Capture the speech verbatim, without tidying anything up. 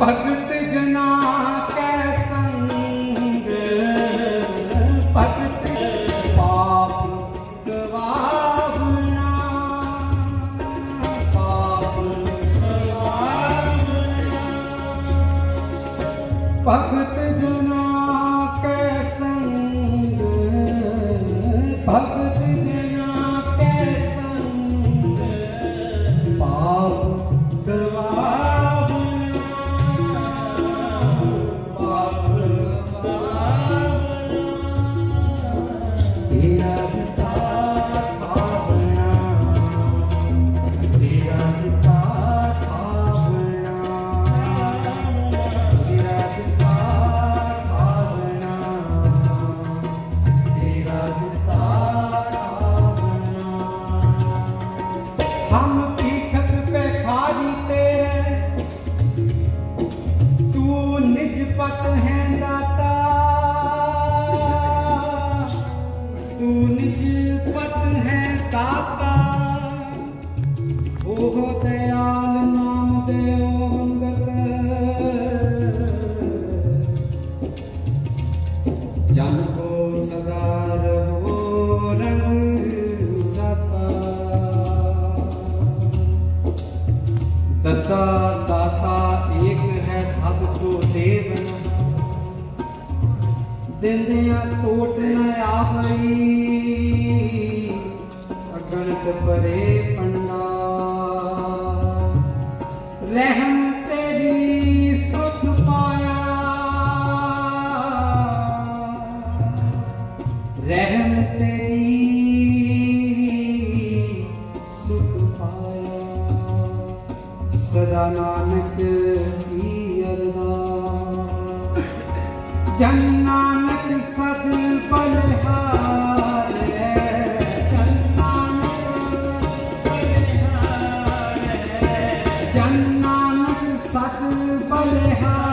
भगत जना कै संग भगत पाप गवावना पाप गवावना भगत जना कै संग भगत जना कै संग पाप गवावना पाप गवावना तेरा पिता भावना तेरा पिता भावना तेरा पिता भावना तेरा पिता भावना हम पीठक पे खारी तेरे तू निज पत है दाता तू निज पत है दाता ओह दयाल नाम देओ मंगत जन को सदा रहो रंग दाता दत्ता दाता एक है सबको देवना दिंदिया टोट न आवई अगणित परे पंडा रहम तेरी सुख पाया रहम तेरी सुख पाया सदा नानक की अरदास जन नानक सद बलिहार है जन नानक बलिहार है जन नानक सद बलिहार